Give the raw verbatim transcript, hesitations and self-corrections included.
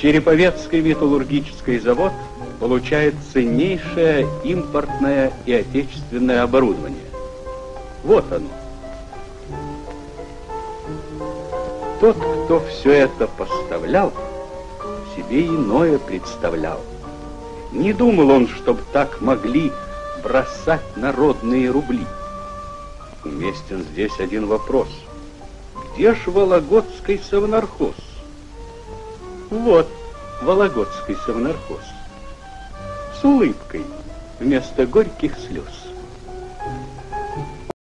Череповецкий металлургический завод получает ценнейшее импортное и отечественное оборудование. Вот оно. Тот, кто все это поставлял, себе иное представлял. Не думал он, чтоб так могли бросать народные рубли. Уместен здесь один вопрос. Где ж Вологодский совнархоз? Вот Вологодский совнархоз. С улыбкой вместо горьких слез.